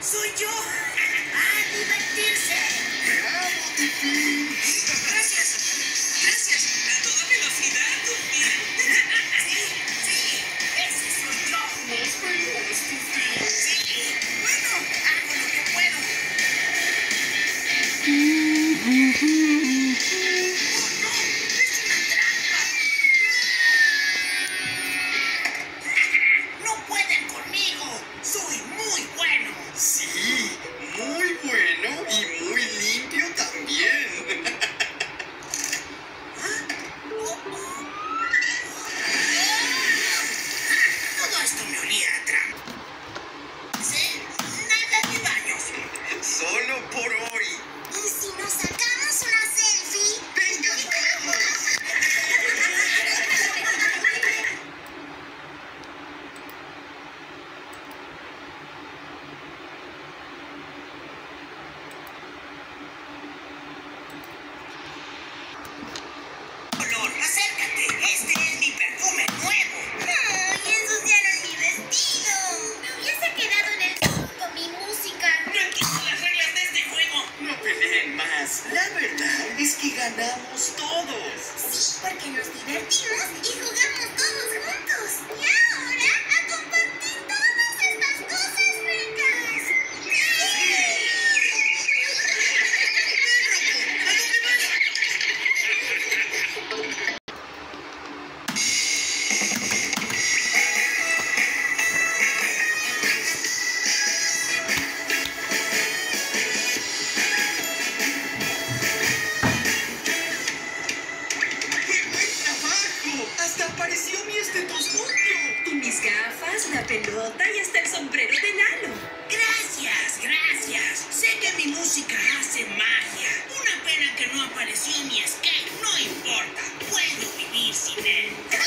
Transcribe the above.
¡Soy yo! ¡A divertirse! ¡Bravo, Tufi! ¡Gracias! ¡Gracias! ¡A toda velocidad, Tufi! Sí, ese soy yo. ¡Más veloz, Tufi! Sí, bueno, hago lo que puedo. ¡No pueden conmigo! ¡Soy muy bueno! Sí, muy bueno y muy limpio también. Todo esto me olía a trampa. ¿Sí? Nada de daños. Solo por hoy. ¿Y si nos sacamos una selfie? ¡Venga, vamos! Olor, acércate. Este es mi perfume nuevo. ¡Ay, ensuciaron mi vestido! Me hubiese quedado en el sur con mi música. No entiendo las reglas de este juego. No peleen más. La verdad es que ganamos todos. Sí, porque nos divertimos y jugamos todos juntos. Y ahora a compartir todas estas cosas ricas. ¡Sí! ¡Qué buen trabajo! ¡Hasta apareció mi estetoscopio! Y mis gafas, la pelota y hasta el sombrero de Lalo. Gracias, gracias. Sé que mi música hace magia. Una pena que no apareció mi skate. No importa. Puedo vivir sin él.